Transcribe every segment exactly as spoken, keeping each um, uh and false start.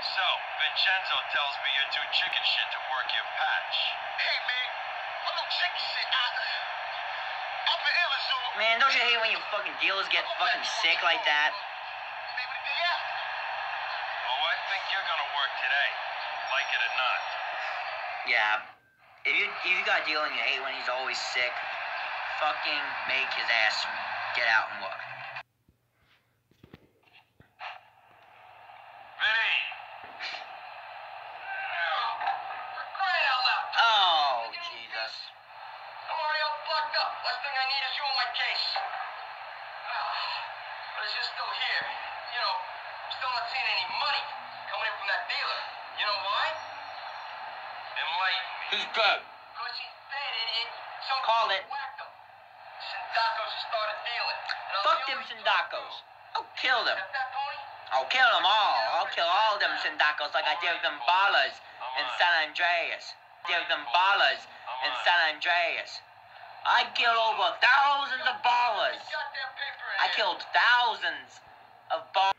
So, Vincenzo tells me you're too chicken shit to work your patch. Hey, man, I'm no chicken shit. I, I've been ill as all. Man, don't you hate when your fucking dealers get fucking sick like that? Maybe the day after. Oh, I think you're gonna work today, like it or not. Yeah. If you if you got a deal and you hate when he's always sick, fucking make his ass get out and work. Vinny! Crying out loud! Oh, Jesus. I'm already all fucked up. Last thing I need is you on my case. But as you're still here, you know, I'm still not seeing any money coming in from that dealer. You know why? Enlighten me. He's dead. Because he's dead and it... Some Call it. whacked him. Sindacos started dealing. And I'm Fuck the them only Sindacos. I'll kill them. Got that, Tony? I'll kill them all. I'll kill all them Sindacos like I did them ballers in San Andreas. Did them ballers in San Andreas. I killed over thousands of ballers. Goddamn paper in I here. killed thousands of ballers.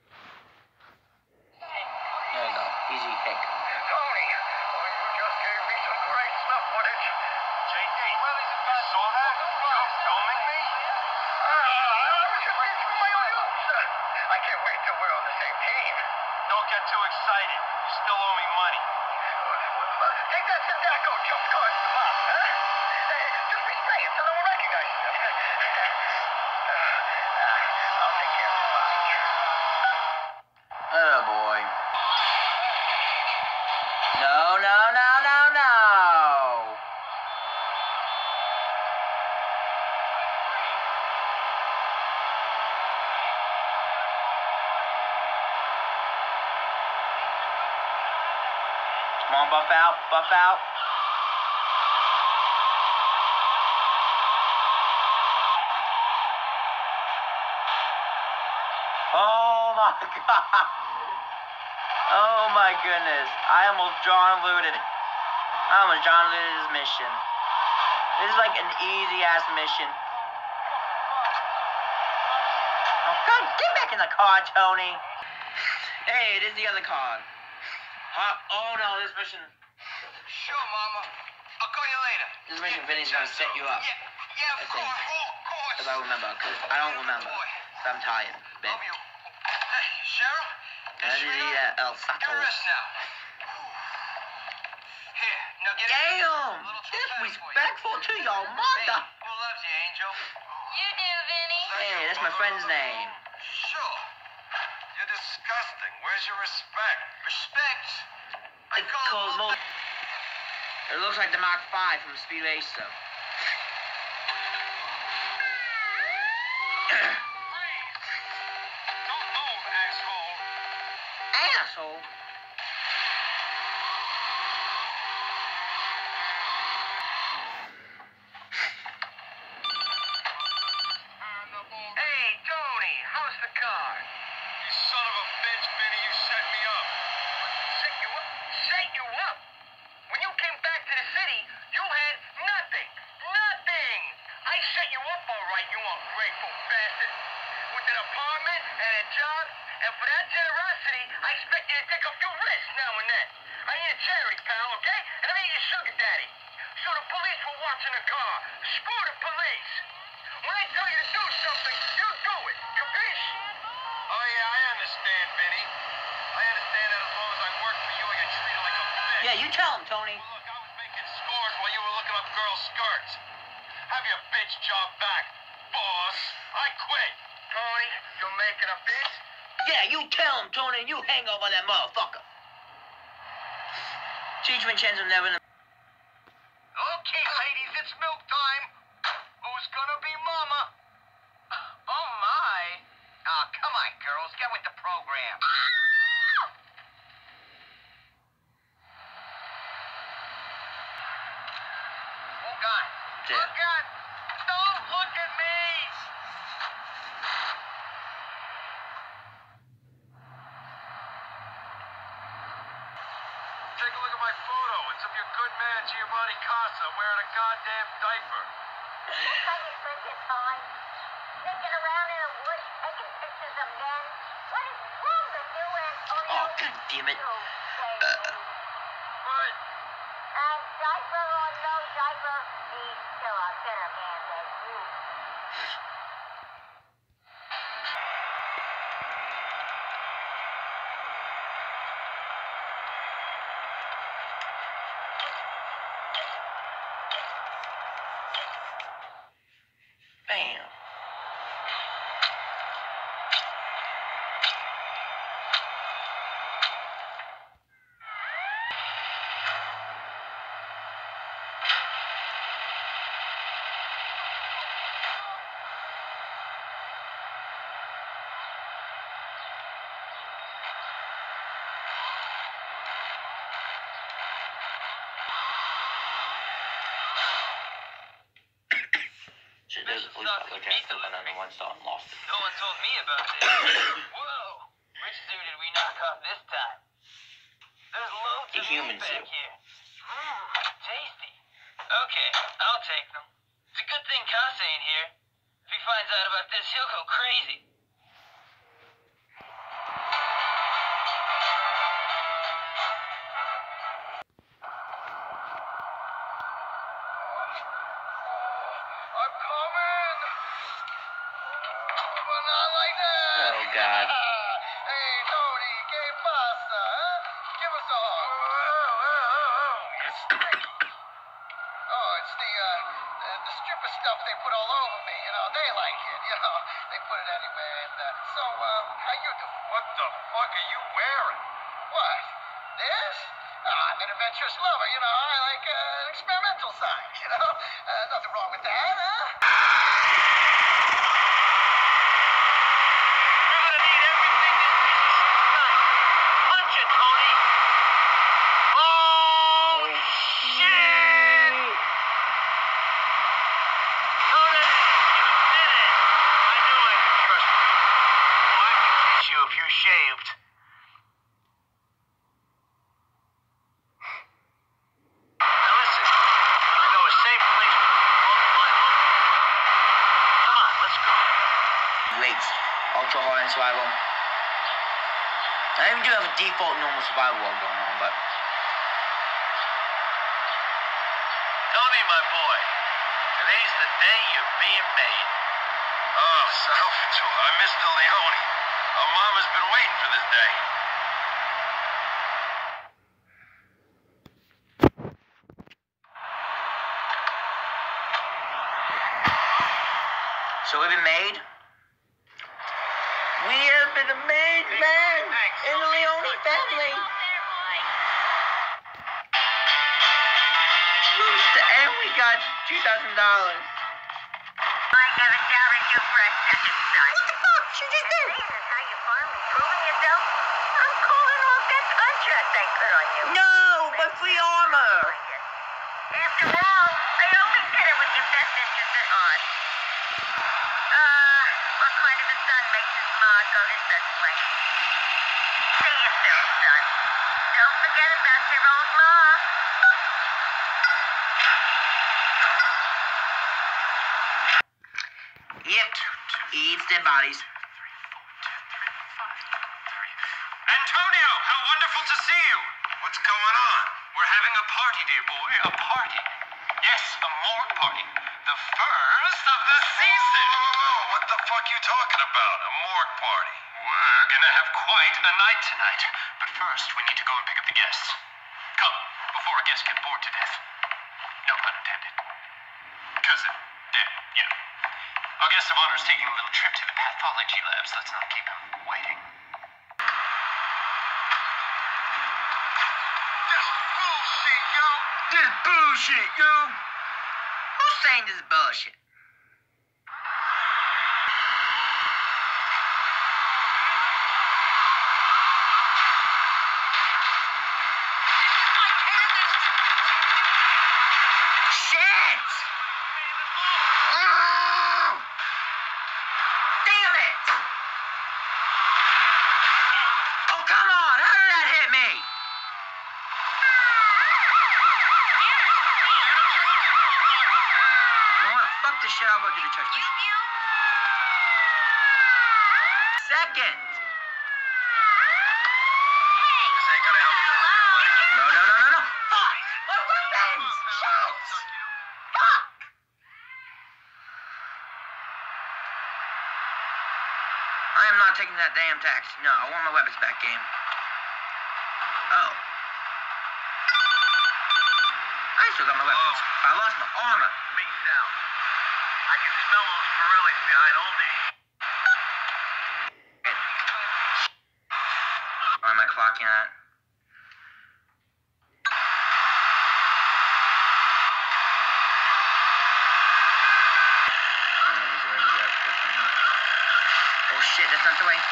There you go. Easy pick. Tony, oh, you just gave me some great stuff footage. J D, you saw that? You're filming me? Ah, I was just reading through my own notes. I can't wait till we're on the same team. Don't get too excited. You still owe me money. Take that Sindaco jump card to the box, huh? Hey, just respect it so no one recognizes it. I'll take care of the box. Oh boy. No, no, no, no, no. Come on, buff out, buff out. Oh my god. Oh my goodness. I almost John looted. I almost John looted his mission. This is like an easy ass mission. Oh god, get back in the car, Tony. Hey, it is the other car. Huh? Oh no, this mission. Sure, Mama. I'll call you later. This mission, Vinny's gonna set you up. Yeah, yeah, I of think. course, of course. If I remember, because I don't remember. So I'm tired. Ben. Love you. Hey, Cheryl? I need to eat at El Get Sato. rest now. Here, now get Damn! A little too fast for you. Disrespectful to your mother! Hey, who loves you, Angel? You do, Vinny. Hey, that's my friend's name. Sure. You're disgusting. Where's your respect? Respect? I It's call called it Mo- It looks like the Mark five from Speed Racer. Don't move, asshole. Asshole! Hey, Tony, how's the car? You son of a bitch, Vinny. You set me up. Set you up? Set you up? When you came back to the city, you had nothing. Nothing! I set you up all right, you ungrateful bastard. With an apartment and a job, and for that generosity, I expect you to take a few risks now and then. I ain't a charity, pal, okay? And I ain't your sugar daddy. So the police were watching the car. Screw the police. When I tell you to do something, you do it. Capiche? Oh, yeah, I understand, Vinny. I understand that as long as I work for you, I get treated like a bitch. Yeah, you tell him, Tony. Well, look, I was making scores while you were looking up girls' skirts. Have your bitch job back, boss. I quit. Tony, you're making a bitch? Yeah, you tell him, Tony, and you hang over that motherfucker. Teach Vincenzo never... Okay, ladies, it's milk time. Who's gonna be mama? Oh, my. Oh, come on, girls. Get with the program. Look on. Yeah. Look on. Don't look at me. Take a look at my photo. It's of your good man, Giovanni Casa, wearing a goddamn diaper. Looks like you spent your time sneaking around in the woods taking pictures of men. What is wrong with you, Antonio? Oh, good damn it. So say Uh, anything. And diaper or no diaper, he's still a better man than you. Bam. Shit, there's a police officer still went on the one star and lost it. No one told me about this. Whoa! Which zoo did we knock off this time? There's loads A of human meat back zoo. here. Mmm, tasty. Okay, I'll take them. It's a good thing Kase ain't here. If he finds out about this, he'll go crazy. I'm coming. But not like that. Oh, God. Hey, Tony, ¿qué pasa? Huh? Give us a hug. You're sticky. Oh, it's the, uh, the, the stripper stuff they put all over me. You know, they like it. You know, they put it anywhere. And, uh, so, um, how you doing? What the fuck are you wearing? What? This? Oh, I'm an adventurous lover. You know, I like uh, experimental science. You know, uh, nothing wrong with that, huh? We're gonna need everything this piece of shit tonight. Punch it, Tony! Oh, shit! Tony, you did it! I knew I could trust you. Oh, I could kiss you if you shaved. Now listen, I know a safe place we can multiply money. Come on, let's go. Rates. Ultra hard and survival. I even do have a default normal survival world going on, but Tony, my boy, today's the day you're being made. Oh, Salvatore, I'm Mister Leone. Our mama's been waiting for this day. so we've been made. We have been made, man, in the Leone family. And we got two thousand dollars. I never doubted you for a second, son. What the fuck? She just did. This is how you finally proven yourself. I'm calling off that contract I put on you. No, but free armor. After all, I always did it with your best interest at heart. Uh, what kind of a son makes his ma go to such lengths? See yourself, son. Don't forget about your old ma. Yep, he eats dead bodies. Antonio, how wonderful to see you. What's going on? We're having a party, dear boy. A party. Yes, a morgue party. The first of the season. Oh, what the fuck you talking about? A morgue party? We're gonna have quite a night tonight. But first, we need to go and pick up the guests. Come, before our guests get bored to death. No pun intended. Because they're dead, you know. Our guest of honor is taking a little trip to the pathology labs. Let's not keep him waiting. This bullshit, yo! This bullshit, yo. Who's saying this bullshit? Shit! Oh! Damn it! Oh, come on! How did that hit me? You know what? Fuck this shit. I'll go do the church mission. Second. am not taking that damn taxi. No, I want my weapons back, game. Oh. I still got my weapons. Oh. I lost my armor. Me down. I can smell those Pirellis behind Oldie. Where am I clocking at? Oh shit, that's not the way.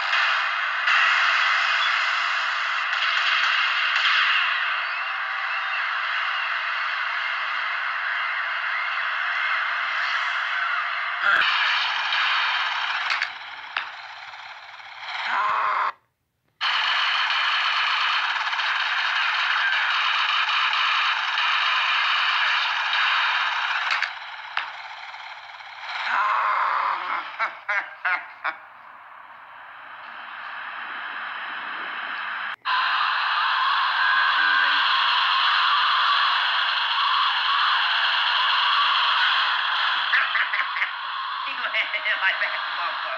My back bumper.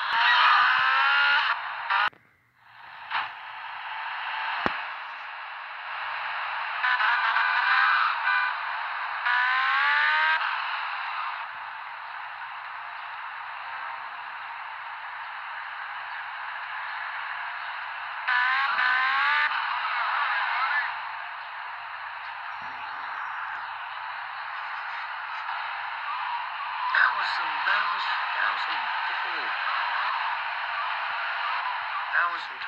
That was some, that was, that was some, dude. That was some.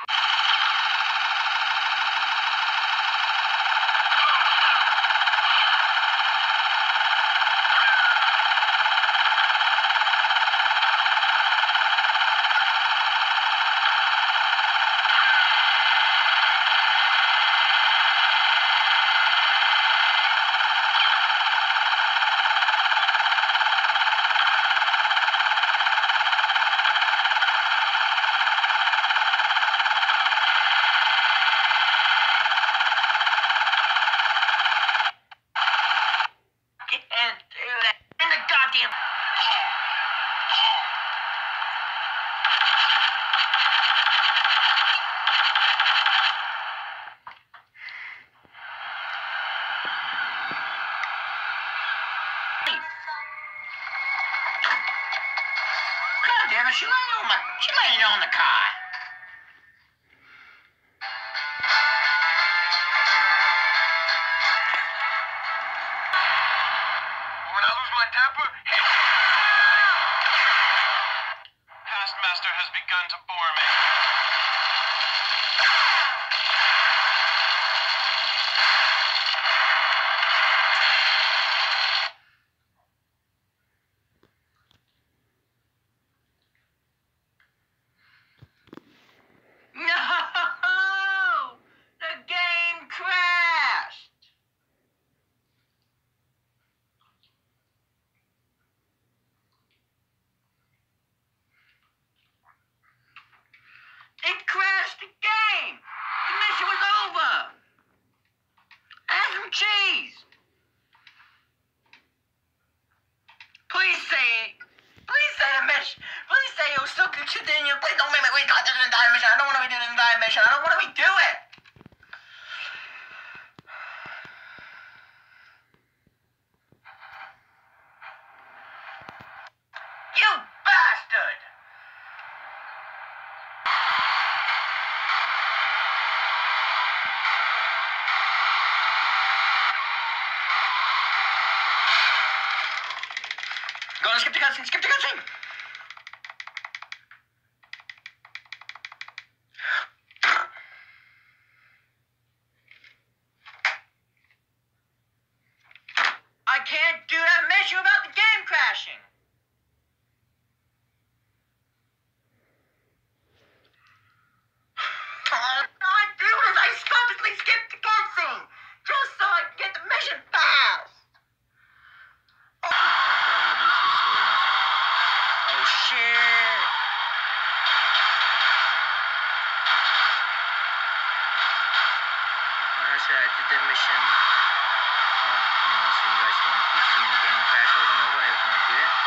Can't do that. In the goddamn. God damn it, she landed on my, she landed on the car. When I lose my temper, Taskmaster has begun to bore me. No! The game crashed! It crashed the game! The mission was over! Have some cheese! Please say, please say the mission, please say it was still continue. Please don't make me redo the entire mission. I don't want to redo the entire mission. I don't want to redo it. You bastard! Go on, skip the cutscene, skip the cutscene! I can't do that mission without the game crashing! All I do is I purposely skip the cutscene, just so I can get the mission fast! Oh shit! Like I said, I did the mission. Oh, you know, so you guys don't keep seeing the game crash over and over every time I do it.